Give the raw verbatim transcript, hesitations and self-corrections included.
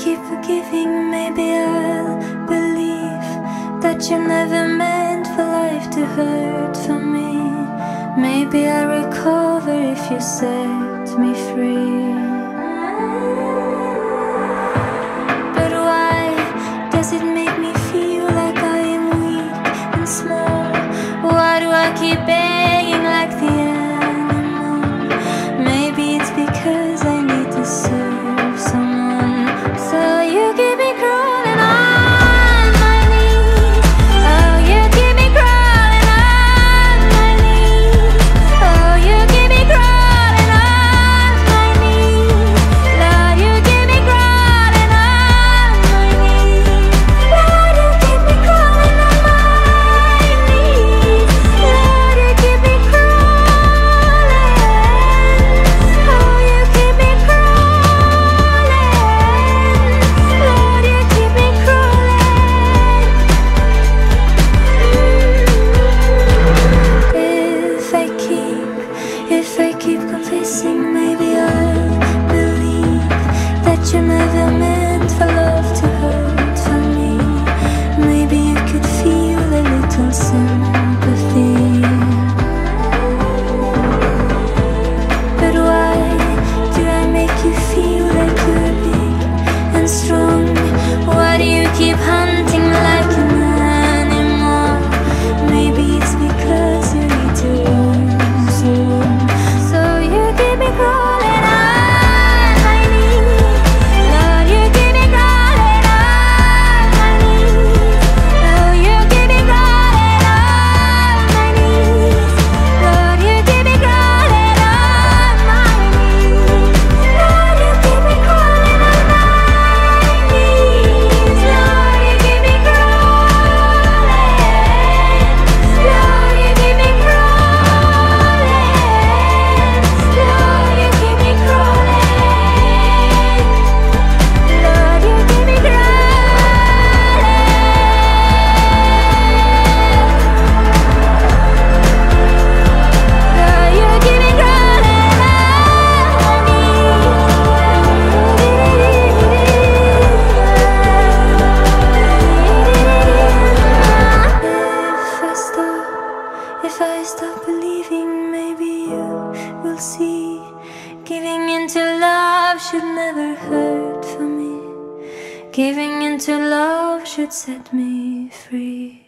keep forgiving, maybe I'll believe that you never meant for life to hurt for me. Maybe I'll recover if you set me free. But why does it make me feel like I am weak and small? Why do I keep begging like the animal? Maybe it's because I need to serve someone. So you keep me crawling on my knees. Oh, you keep me crawling on my knees. Oh, you keep me crawling on my knees. Lord, you keep me crawling on my knees. Lord, you keep me crawling on my knees. Lord, you keep me crawling. Oh, you keep me crawling. Lord, you keep me crawling. If I keep, if I keep confessing, maybe I'll believe that you never meant for love to hurt for me. Maybe you could feel a little sympathy. But why do I make you feel like you're big and strong? Why do you keep hunting like an animal? Maybe it's because you need to own someone. So you keep me crawling on my knees. Lord, you keep me crawling on my knees. Oh, you keep me crawling on my knees. Lord, you keep me crawling on my knees. Lord, you keep me crawling on my knees. Lord, you keep me crawling. Lord, you keep me crawling. Lord, you keep me crawling. Lord, you keep me crawling. Lord, you keep me crawling on my knees. If I stop, if I stop believing, maybe you will see. Giving into love should never hurt for me. Giving into love should set me free.